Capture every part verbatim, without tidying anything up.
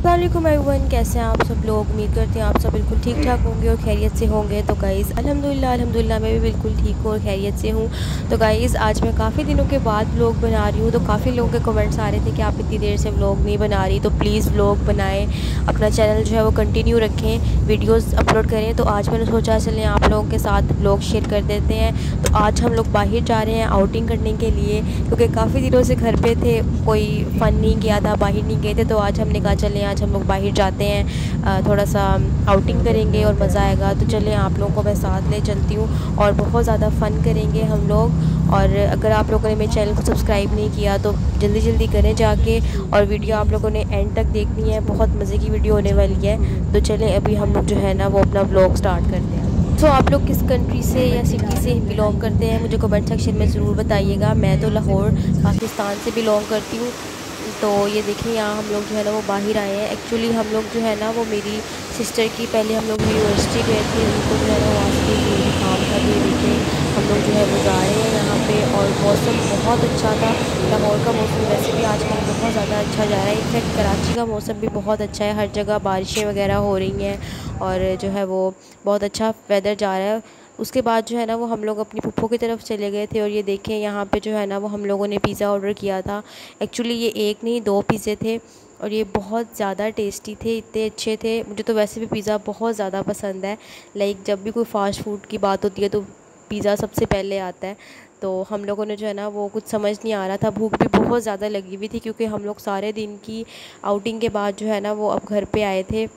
अस्सलाम वालेकुम एवरीवन, कैसे हैं आप सब लोग। उम्मीद करते हैं आप सब बिल्कुल ठीक ठाक होंगे और खैरियत से होंगे। तो गाइज़ अल्हम्दुलिल्लाह अल्हम्दुलिल्लाह मैं भी बिल्कुल ठीक हूँ और खैरियत से हूँ। तो गाइज़ आज मैं काफ़ी दिनों के बाद व्लॉग बना रही हूँ। तो काफ़ी लोगों के कमेंट्स आ रहे थे कि आप इतनी देर से व्लॉग नहीं बना रही, तो प्लीज़ व्लॉग बनाएं, अपना चैनल जो है वो कंटिन्यू रखें, वीडियोज़ अपलोड करें। तो आज मैंने सोचा चलें आप लोगों के साथ व्लॉग शेयर कर देते हैं। तो आज हम लोग बाहर जा रहे हैं आउटिंग करने के लिए, क्योंकि काफ़ी दिनों से घर पे थे, कोई फ़न नहीं किया था, बाहर नहीं गए थे। तो आज हमने कहा चलें आज हम लोग बाहर जाते हैं, थोड़ा सा आउटिंग करेंगे और मज़ा आएगा। तो चलें आप लोगों को मैं साथ ले चलती हूँ और बहुत ज़्यादा फ़न करेंगे हम लोग। और अगर आप लोगों ने मेरे चैनल को सब्सक्राइब नहीं किया तो जल्दी जल्दी करें जाके, और वीडियो आप लोगों ने एंड तक देखनी है, बहुत मज़े की वीडियो होने वाली है। तो चलें अभी हम लोग जो है ना वो अपना व्लॉग स्टार्ट करते हैं। तो आप लोग किस कंट्री से या सिटी से बिलोंग करते हैं मुझे कमेंट सेक्शन में ज़रूर बताइएगा। मैं तो लाहौर पाकिस्तान से बिलोंग करती हूँ। तो ये देखिए यहाँ हम लोग जो है ना वो बाहर आए हैं। एक्चुअली हम लोग जो है ना वो मेरी सिस्टर की, पहले हम लोग यूनिवर्सिटी गए थे, उनको जो है ना वहाँ से ज़रूरी काम था। तो ये देखिए हम लोग जो है वो जा रहे हैं यहाँ पे, और मौसम बहुत अच्छा था। लाहौर का मौसम वैसे भी आजकल बहुत ज़्यादा अच्छा जा रहा है। इनफैक्ट कराची का मौसम भी बहुत अच्छा है, हर जगह बारिशें वगैरह हो रही हैं और जो है वो बहुत अच्छा वेदर जा रहा है। उसके बाद जो है ना वो हम लोग अपनी फूफो की तरफ चले गए थे। और ये देखें यहाँ पे जो है ना वो हम लोगों ने पिज़्ज़ा ऑर्डर किया था। एक्चुअली ये एक नहीं दो पिज़्ज़े थे और ये बहुत ज़्यादा टेस्टी थे, इतने अच्छे थे। मुझे तो वैसे भी पिज़्ज़ा बहुत ज़्यादा पसंद है। लाइक जब भी कोई फ़ास्ट फूड की बात होती है तो पिज़्ज़ा सबसे पहले आता है। तो हम लोगों ने जो है ना वो कुछ समझ नहीं आ रहा था, भूख भी बहुत ज़्यादा लगी हुई थी, क्योंकि हम लोग सारे दिन की आउटिंग के बाद जो है ना वो अब घर पर आए थे।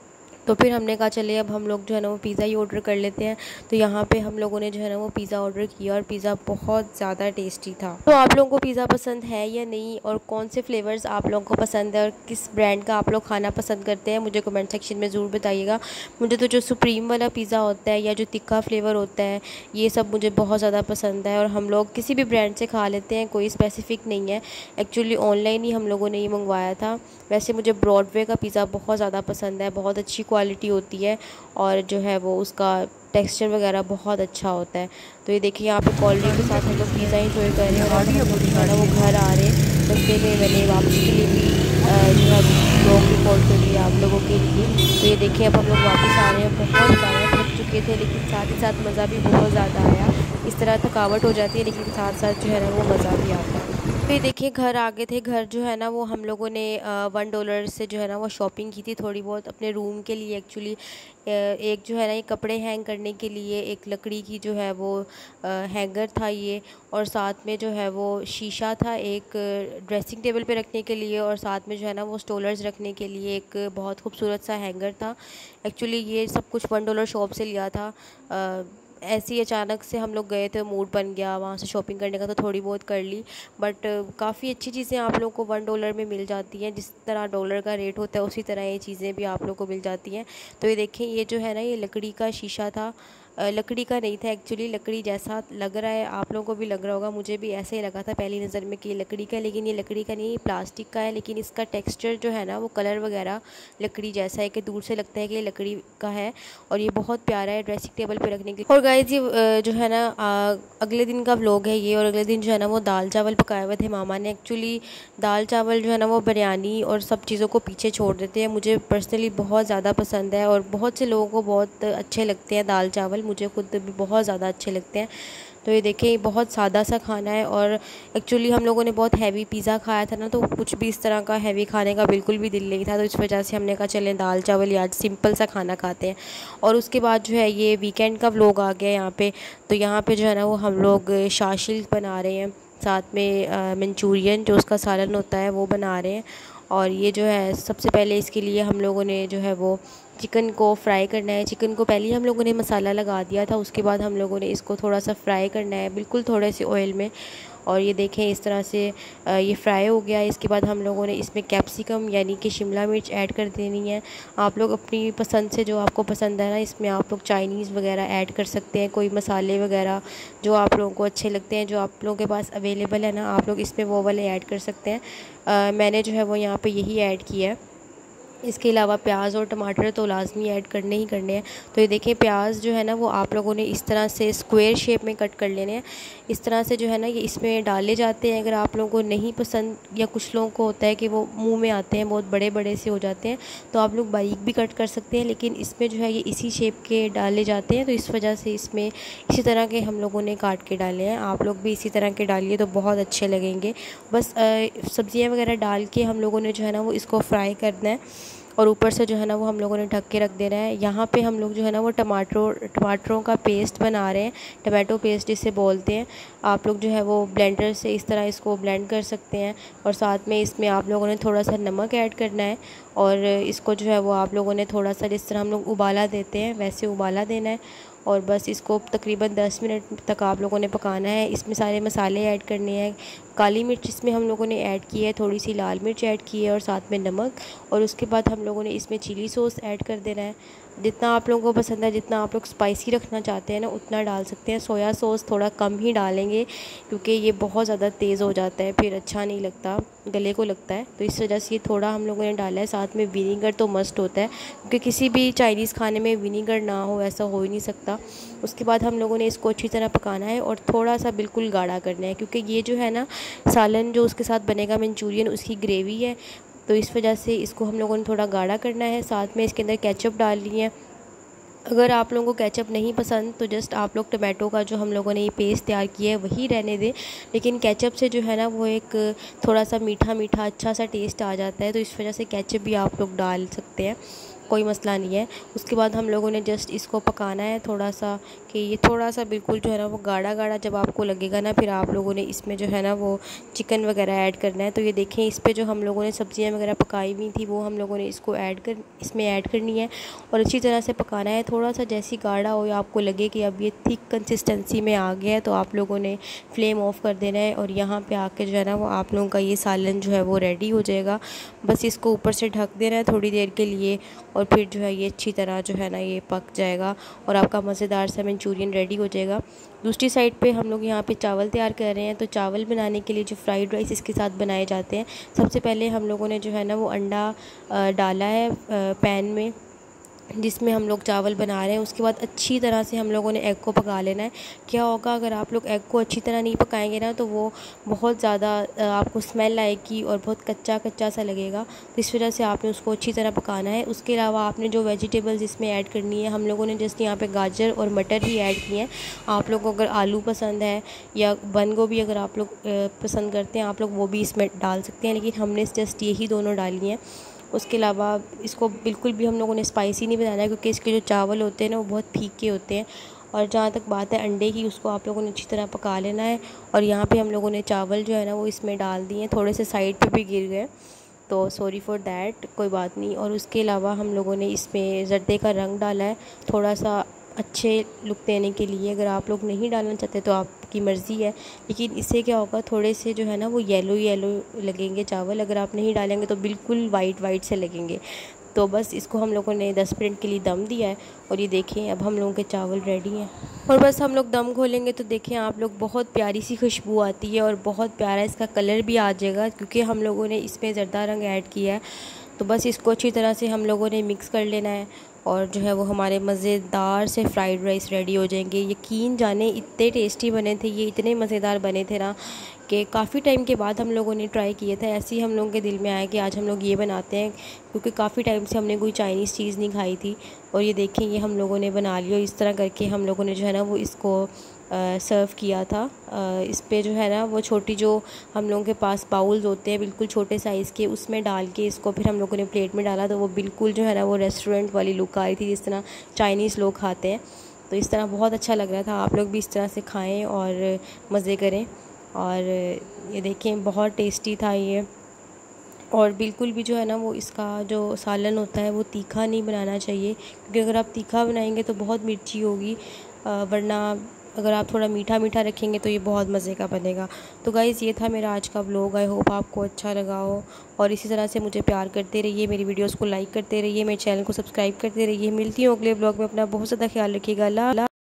तो फिर हमने कहा चले अब हम लोग जो है ना वो पिज़्ज़ा ही ऑर्डर कर लेते हैं। तो यहाँ पे हम लोगों ने जो है ना वो पिज़्ज़ा ऑर्डर किया और पिज़्ज़ा बहुत ज़्यादा टेस्टी था। तो आप लोगों को पिज़्ज़ा पसंद है या नहीं, और कौन से फ्लेवर्स आप लोगों को पसंद है और किस ब्रांड का आप लोग खाना पसंद करते हैं मुझे कमेंट सेक्शन में ज़रूर बताइएगा। मुझे तो जो सुप्रीम वाला पिज़्ज़ा होता है या जो तिक्का फ्लेवर होता है ये सब मुझे बहुत ज़्यादा पसंद है, और हम लोग किसी भी ब्रांड से खा लेते हैं, कोई स्पेसिफ़िक नहीं है। एक्चुअली ऑनलाइन ही हम लोगों ने ये मंगवाया था। वैसे मुझे ब्रॉडवे का पिज़्ज़ा बहुत ज़्यादा पसंद है, बहुत अच्छी क्वालिटी होती है और जो है वो उसका टेक्सचर वगैरह बहुत अच्छा होता है। तो ये देखिए यहाँ पे कोल्ड ड्रिंक के साथ हम लोग पिज़्ज़ा इंजॉय कर रहे हैं और हम लोग जो है ना वो घर आ रहे हैं। रस्ते में मैंने वापसी के लिए भी जो है ब्लॉग रिकॉर्ड कर लिया आप लोगों के लिए। तो ये देखिए अब हम लोग वापस आ रहे हैं, बहुत ज़्यादा थक चुके थे लेकिन साथ ही साथ मज़ा भी बहुत ज़्यादा आया। इस तरह थकावट हो जाती है लेकिन साथ साथ जो है ना वो मज़ा भी आता है। फिर देखिए घर आ गए थे। घर जो है ना वो हम लोगों ने वन डॉलर से जो है ना वो शॉपिंग की थी थोड़ी बहुत अपने रूम के लिए। एक्चुअली एक जो है ना ये कपड़े हैंग करने के लिए एक लकड़ी की जो है वो हैंगर था ये, और साथ में जो है वो शीशा था एक ड्रेसिंग टेबल पे रखने के लिए, और साथ में जो है ना वो स्टोलर्स रखने के लिए एक बहुत खूबसूरत सा हैंगर था। एक्चुअली ये सब कुछ वन डॉलर शॉप से लिया था। आ, ऐसे ही अचानक से हम लोग गए थे, मूड बन गया वहाँ से शॉपिंग करने का, तो थोड़ी बहुत कर ली। बट काफ़ी अच्छी चीज़ें आप लोगों को वन डॉलर में मिल जाती हैं। जिस तरह डॉलर का रेट होता है उसी तरह ये चीज़ें भी आप लोगों को मिल जाती हैं। तो ये देखें ये जो है ना ये लकड़ी का शीशा था, लकड़ी का नहीं था एक्चुअली, लकड़ी जैसा लग रहा है आप लोगों को भी लग रहा होगा, मुझे भी ऐसे ही लगा था पहली नज़र में कि ये लकड़ी का है, लेकिन ये लकड़ी का नहीं, प्लास्टिक का है। लेकिन इसका टेक्सचर जो है ना वो कलर वगैरह लकड़ी जैसा है कि दूर से लगता है कि ये लकड़ी का है, और ये बहुत प्यारा है ड्रेसिंग टेबल पे रखने के लिए। और गाइस ये जो है ना अगले दिन का व्लॉग है ये, और अगले दिन जो है ना वो दाल चावल पकाए हुए थे मामा ने। एक्चुअली दाल चावल जो है ना वो बिरयानी और सब चीज़ों को पीछे छोड़ देते हैं। मुझे पर्सनली बहुत ज़्यादा पसंद है और बहुत से लोगों को बहुत अच्छे लगते हैं दाल चावल, मुझे खुद भी बहुत ज़्यादा अच्छे लगते हैं। तो ये देखें ये बहुत सादा सा खाना है, और एक्चुअली हम लोगों ने बहुत हैवी पिज़्ज़ा खाया था ना, तो कुछ भी इस तरह का हैवी खाने का बिल्कुल भी दिल नहीं था। तो इस वजह से हमने कहा चलें दाल चावल या आज सिंपल सा खाना खाते हैं। और उसके बाद जो है ये वीकेंड का व्लॉग आ गया यहाँ पे। तो यहाँ पे जो है ना वो हम लोग शाशिल बना रहे हैं, साथ में मंचूरियन जो उसका सालन होता है वो बना रहे हैं। और ये जो है सबसे पहले इसके लिए हम लोगों ने जो है वो चिकन को फ्राई करना है। चिकन को पहले ही हम लोगों ने मसाला लगा दिया था, उसके बाद हम लोगों ने इसको थोड़ा सा फ्राई करना है बिल्कुल थोड़े से ऑयल में। और ये देखें इस तरह से ये फ्राई हो गया। इसके बाद हम लोगों ने इसमें कैप्सिकम यानी कि शिमला मिर्च ऐड कर देनी है। आप लोग अपनी पसंद से जो आपको पसंद है ना, इसमें आप लोग चाइनीज़ वगैरह ऐड कर सकते हैं, कोई मसाले वगैरह जो आप लोगों को अच्छे लगते हैं, जो आप लोगों के पास अवेलेबल है ना, आप लोग इसमें वो वाले ऐड कर सकते हैं। आ, मैंने जो है वो यहाँ पर यही ऐड किया है। इसके अलावा प्याज और टमाटर तो लाजमी ऐड करने ही करने हैं। तो ये देखें प्याज जो है ना वो आप लोगों ने इस तरह से स्क्वायर शेप में कट कर लेने हैं। इस तरह से जो है ना ये इसमें डाले जाते हैं। अगर आप लोगों को नहीं पसंद या कुछ लोगों को होता है कि वो मुंह में आते हैं, बहुत बड़े बड़े से हो जाते हैं, तो आप लोग बारीक भी कट कर सकते हैं, लेकिन इसमें जो है ये इसी शेप के डाले जाते हैं। तो इस वजह से इसमें इसी तरह के हम लोगों ने काट के डाले हैं। आप लोग भी इसी तरह के डालिए तो बहुत अच्छे लगेंगे। बस सब्ज़ियाँ वगैरह डाल के हम लोगों ने जो है ना वो इसको फ्राई करना है और ऊपर से जो है ना वो हम लोगों ने ढक के रख देना है। यहाँ पे हम लोग जो है ना वो टमाटरों टमाटरों का पेस्ट बना रहे हैं, टमाटो पेस्ट जिसे बोलते हैं। आप लोग जो है वो ब्लेंडर से इस तरह इसको ब्लेंड कर सकते हैं और साथ में इसमें आप लोगों ने थोड़ा सा नमक ऐड करना है और इसको जो है वो आप लोगों ने थोड़ा सा जिस तरह हम लोग उबाला देते हैं वैसे उबाला देना है और बस इसको तकरीबन दस मिनट तक आप लोगों ने पकाना है। इसमें सारे मसाले ऐड करने हैं। काली मिर्च इसमें हम लोगों ने ऐड की है, थोड़ी सी लाल मिर्च ऐड की है और साथ में नमक, और उसके बाद हम लोगों ने इसमें चिली सॉस ऐड कर देना है। जितना आप लोगों को पसंद है, जितना आप लोग स्पाइसी रखना चाहते हैं ना उतना डाल सकते हैं। सोया सॉस थोड़ा कम ही डालेंगे क्योंकि ये बहुत ज़्यादा तेज़ हो जाता है, फिर अच्छा नहीं लगता, गले को लगता है। तो इस वजह से ये थोड़ा हम लोगों ने डाला है। साथ में विनीगर तो मस्ट होता है क्योंकि किसी भी चाइनीज़ खाने में विनीगर ना हो ऐसा हो ही नहीं सकता। उसके बाद हम लोगों ने इसको अच्छी तरह पकाना है और थोड़ा सा बिल्कुल गाढ़ा करना है क्योंकि ये जो है ना सालन जो उसके साथ बनेगा मंचूरियन, उसकी ग्रेवी है, तो इस वजह से इसको हम लोगों ने थोड़ा गाढ़ा करना है। साथ में इसके अंदर केचप डालनी है। अगर आप लोगों को केचप नहीं पसंद तो जस्ट आप लोग टमाटो का जो हम लोगों ने ये पेस्ट तैयार किया है वही रहने दें, लेकिन केचप से जो है ना वो एक थोड़ा सा मीठा मीठा अच्छा सा टेस्ट आ जाता है, तो इस वजह से केचप भी आप लोग डाल सकते हैं, कोई मसला नहीं है। उसके बाद हम लोगों ने जस्ट इसको पकाना है थोड़ा सा कि ये थोड़ा सा बिल्कुल जो है ना वो गाढ़ा गाढ़ा जब आपको लगेगा ना, फिर आप लोगों ने इसमें जो है ना वो चिकन वगैरह ऐड करना है। तो ये देखें इस पे जो हम लोगों ने सब्ज़ियाँ वगैरह पकाई हुई थी वो हम लोगों ने इसको ऐड कर इसमें ऐड करनी है और अच्छी तरह से पकाना है। थोड़ा सा जैसी गाढ़ा हो या आपको लगे कि अब ये थिक कंसिस्टेंसी में आ गया है तो आप लोगों ने फ्लेम ऑफ कर देना है और यहाँ पे आके जो है ना वो आप लोगों का ये सालन जो है वो रेडी हो जाएगा। बस इसको ऊपर से ढक देना है थोड़ी देर के लिए और फिर जो है ये अच्छी तरह जो है ना ये पक जाएगा और आपका मज़ेदार सा मंचूरियन रेडी हो जाएगा। दूसरी साइड पे हम लोग यहाँ पे चावल तैयार कर रहे हैं। तो चावल बनाने के लिए जो फ्राइड राइस इसके साथ बनाए जाते हैं, सबसे पहले हम लोगों ने जो है ना वो अंडा डाला है पैन में जिसमें हम लोग चावल बना रहे हैं। उसके बाद अच्छी तरह से हम लोगों ने एग को पका लेना है। क्या होगा अगर आप लोग एग को अच्छी तरह नहीं पकाएंगे ना तो वो बहुत ज़्यादा आपको स्मेल आएगी और बहुत कच्चा कच्चा सा लगेगा, तो इस वजह से आपने उसको अच्छी तरह पकाना है। उसके अलावा आपने जो वेजिटेबल्स इसमें ऐड करनी है, हम लोगों ने जस्ट यहाँ पे गाजर और मटर ही ऐड किए हैं। आप लोग को अगर आलू पसंद है या बंद गोभी अगर आप लोग पसंद करते हैं आप लोग वो भी इसमें डाल सकते हैं, लेकिन हमने जस्ट यही दोनों डाली हैं। उसके अलावा इसको बिल्कुल भी हम लोगों ने स्पाइसी नहीं बनाना है क्योंकि इसके जो चावल होते हैं ना वो बहुत फीके होते हैं। और जहाँ तक बात है अंडे की, उसको आप लोगों ने अच्छी तरह पका लेना है। और यहाँ पे हम लोगों ने चावल जो है ना वो इसमें डाल दिए हैं, थोड़े से साइड पे भी गिर गए तो सॉरी फॉर दैट, कोई बात नहीं। और उसके अलावा हम लोगों ने इसमें जर्दे का रंग डाला है थोड़ा सा अच्छे लुक देने के लिए। अगर आप लोग नहीं डालना चाहते तो आपकी मर्ज़ी है, लेकिन इससे क्या होगा थोड़े से जो है ना वो येलो येलो लगेंगे चावल। अगर आप नहीं डालेंगे तो बिल्कुल वाइट वाइट से लगेंगे। तो बस इसको हम लोगों ने दस मिनट के लिए दम दिया है और ये देखें अब हम लोगों के चावल रेडी हैं। और बस हम लोग दम खोलेंगे तो देखें आप लोग बहुत प्यारी सी खुशबू आती है और बहुत प्यारा इसका कलर भी आ जाएगा क्योंकि हम लोगों ने इसमें ज़रदा रंग ऐड किया है। तो बस इसको अच्छी तरह से हम लोगों ने मिक्स कर लेना है और जो है वो हमारे मज़ेदार से फ्राइड राइस रेडी हो जाएंगे। यकीन जाने इतने टेस्टी बने थे ये, इतने मज़ेदार बने थे ना कि काफ़ी टाइम के बाद हम लोगों ने ट्राई किए थे। ऐसे ही हम लोगों के दिल में आया कि आज हम लोग ये बनाते हैं क्योंकि काफ़ी टाइम से हमने कोई चाइनीज़ चीज़ नहीं खाई थी। और ये देखें ये हम लोगों ने बना लिया। इस तरह करके हम लोगों ने जो है ना वो इसको सर्व किया था। आ, इस पे जो है ना वो छोटी जो हम लोगों के पास बाउल्स होते हैं बिल्कुल छोटे साइज़ के, उसमें डाल के इसको फिर हम लोगों ने प्लेट में डाला तो वो बिल्कुल जो है ना वो रेस्टोरेंट वाली लुक आ रही थी जिस तरह चाइनीज़ लोग खाते हैं। तो इस तरह बहुत अच्छा लग रहा था। आप लोग भी इस तरह से खाएँ और मज़े करें। और ये देखें बहुत टेस्टी था ये। और बिल्कुल भी जो है ना वो इसका जो सालन होता है वो तीखा नहीं बनाना चाहिए क्योंकि अगर आप तीखा बनाएंगे तो बहुत मिर्ची होगी, वरना अगर आप थोड़ा मीठा मीठा रखेंगे तो ये बहुत मज़े का बनेगा। तो गाइज़ ये था मेरा आज का व्लॉग। आई होप आपको अच्छा लगा हो और इसी तरह से मुझे प्यार करते रहिए, मेरी वीडियोस को लाइक करते रहिए, मेरे चैनल को सब्सक्राइब करते रहिए। मिलती हूँ अगले व्लॉग में। अपना बहुत ज़्यादा ख्याल रखिएगा। अल्लाह।